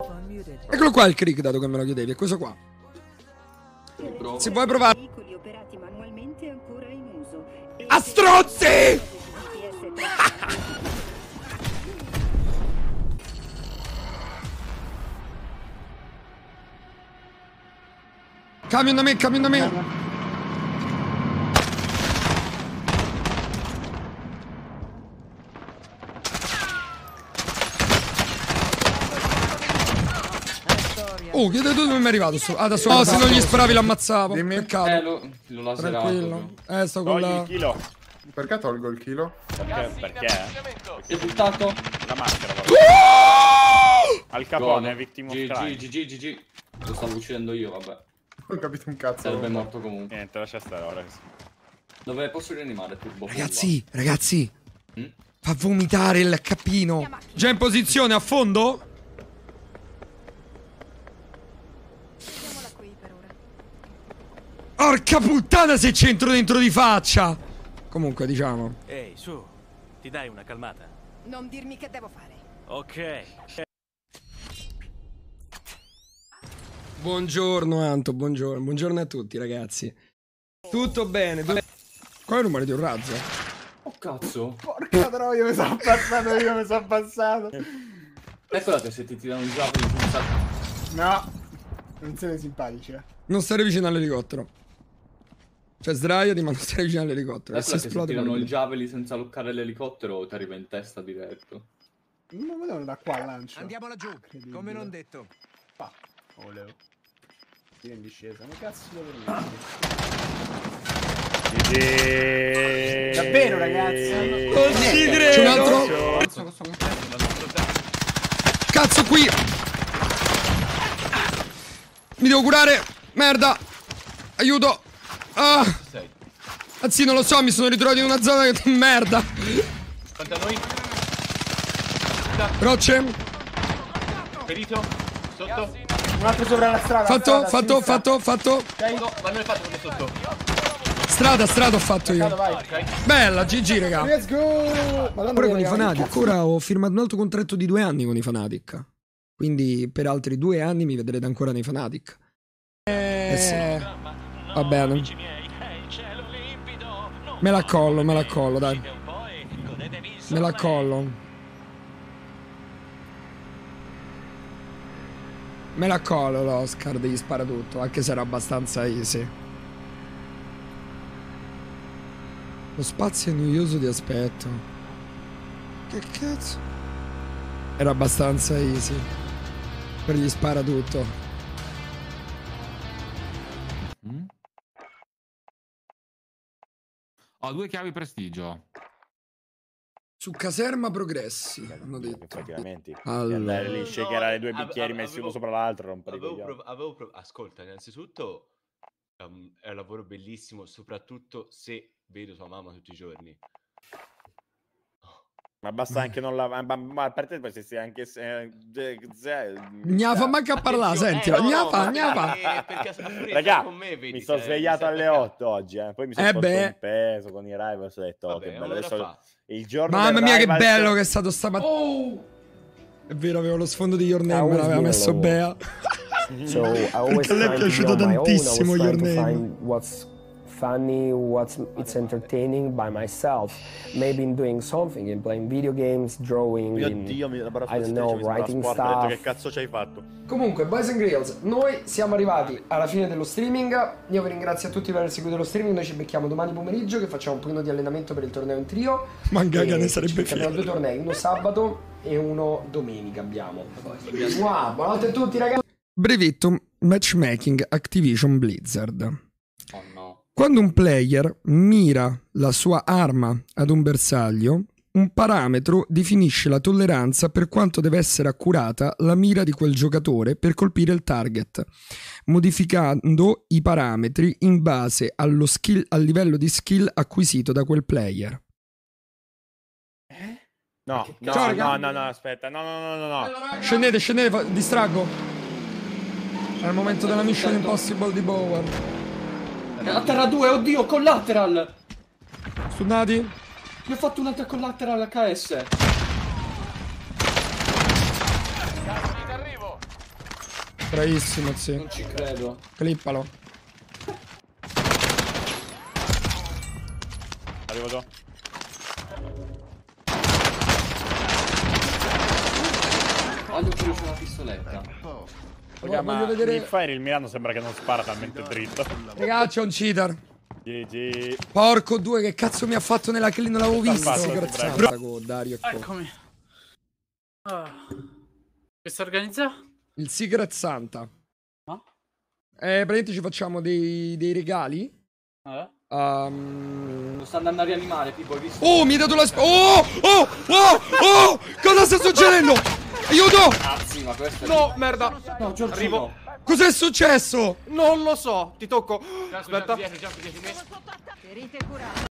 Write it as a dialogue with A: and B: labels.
A: Eccolo qua il crick, dato che me lo chiedevi, è questo qua. Se vuoi provare. A strozzi! Camion da me, camion da me. Oh, chiedo tu dove mi è arrivato. Adesso no, se non gli sparavi l'ammazzavo. Peccato.
B: L'ho laserato.
A: Tranquillo. Sto con la...
C: Perché tolgo il chilo?
D: Perché?
B: Ti ho buttato
D: La maschera, Al capone, vittima
B: GG. Lo stavo uccidendo io, vabbè.
C: Non ho capito un cazzo.
B: Sarebbe morto comunque.
D: Niente, lascia stare ora.
B: Dove posso rianimare Turbo?
A: Ragazzi. Fa vomitare il cappino. Già in posizione, a fondo? Porca puttana se c'entro dentro di faccia! Comunque, diciamo.
E: Ehi, su, ti dai una calmata?
F: Non dirmi che devo fare.
E: Ok.
A: Buongiorno Anto, buongiorno. Buongiorno a tutti, ragazzi. Tutto bene? Qual è il numero di un razzo?
B: Oh cazzo!
C: Porca troia, mi sono passato.
B: Eccola che se ti tirano un giallo senza...
C: No, non siete simpatici,
A: Non stare vicino all'elicottero. Cioè sdraiati ma non stare vicino all'elicottero.
B: Eccola che se tirano il javelin senza loccare l'elicottero ti arriva in testa diretto.
C: Non vedono da qua al lancio.
G: Andiamo laggiù, come non detto.
C: Volevo. Tira in discesa, ma cazzo devo
D: Davvero, ragazzi?
A: Non ci credo! C'è un altro? Cazzo qui! Mi devo curare! Merda! Aiuto! Ah! Anzi, non lo so, mi sono ritrovato in una zona che... merda!
D: Quanto a noi?
A: Rocce!
D: Ferito? Sotto?
C: Un altro sopra la strada.
A: Fatto.
D: No, ma non hai fatto quello sotto.
A: Strada ho fatto io.
D: Okay.
A: Bella, GG, raga.
C: Let's go!
A: Pure con i Fnatic. Ora ho firmato un altro contratto di 2 anni con i Fnatic. Quindi per altri 2 anni mi vedrete ancora nei Fnatic. Sì. Va bene. Me la collo, dai. Me la collo. Me la collo l'Oscar degli sparatutto, anche se era abbastanza easy. Lo spazio è noioso di aspetto. Che cazzo? Era abbastanza easy. Per gli sparatutto.
H: Ho 2 chiavi prestigio.
A: Su caserma progressi, hanno detto.
D: Effettivamente.
A: Allora.
D: Andare lì, shakerare 2 bicchieri messi uno sopra l'altro, rompere
I: Ascolta, innanzitutto è un lavoro bellissimo, soprattutto se vedo tua mamma tutti i giorni.
D: Ma basta anche non la... Ma per te poi se sei anche...
A: Gnafa manca a parlare, sentila. Gnafa.
D: Raga, mi sono svegliato alle 8 oggi, poi mi sono fatto un peso con i rivals, ho detto, oh, che bello. Adesso il giorno
A: mamma mia,
D: rivals...
A: che bello che è stato stamattina. Oh! È vero, avevo lo sfondo di Your Name, me l'aveva messo Bea. Perché a lei è piaciuto tantissimo Your Name.
J: Funny, it's entertaining by myself. Maybe in doing something, in playing video games, drawing, I don't know, writing stuff.
D: Che cazzo ci hai fatto?
A: Comunque, Boys and Girls, noi siamo arrivati alla fine dello streaming. Io vi ringrazio a tutti per aver seguito lo streaming. Noi ci becchiamo domani pomeriggio che facciamo un pochino di allenamento per il torneo in trio. Mangaga ne sarebbe fiero. Abbiamo 2 tornei, uno sabato e uno domenica abbiamo. Wow, buonanotte a tutti ragazzi. Brevetto matchmaking Activision Blizzard.
B: Oh no.
A: Quando un player mira la sua arma ad un bersaglio, un parametro definisce la tolleranza per quanto deve essere accurata la mira di quel giocatore per colpire il target, modificando i parametri in base al livello di skill acquisito da quel player.
D: No, aspetta, no.
A: Scendete, distraggo. È il momento della Mission Impossible di Bower.
B: A terra 2, oddio, collateral!
A: Stunnati?
B: Mi ho fatto un'altra collateral HS.
A: Bravissimo, sì.
B: Non ci credo.
A: Clippalo.
D: Arrivo tu.
B: Voglio che c'è una pistoletta.
D: Raga, ma vedere... Fire il Milano sembra che non spara talmente dritto.
A: Raga, c'è un cheater.
D: GG.
A: Porco due, che cazzo mi ha fatto nella kill? Non l'avevo visto. Dario,
K: eccomi. Che sta organizzando?
A: Il Secret Santa.
K: No?
A: Praticamente ci facciamo dei regali.
B: Lo sta andando a rianimare, tipo, hai visto?
A: Oh, mi hai dato la oh! Cosa sta succedendo? Aiuto!
B: Cazzi, ma questo è...
K: No, merda.
B: No,
K: arrivo.
A: Cos'è successo?
K: Non lo so. Ti tocco. Aspetta.
F: Ferite curate.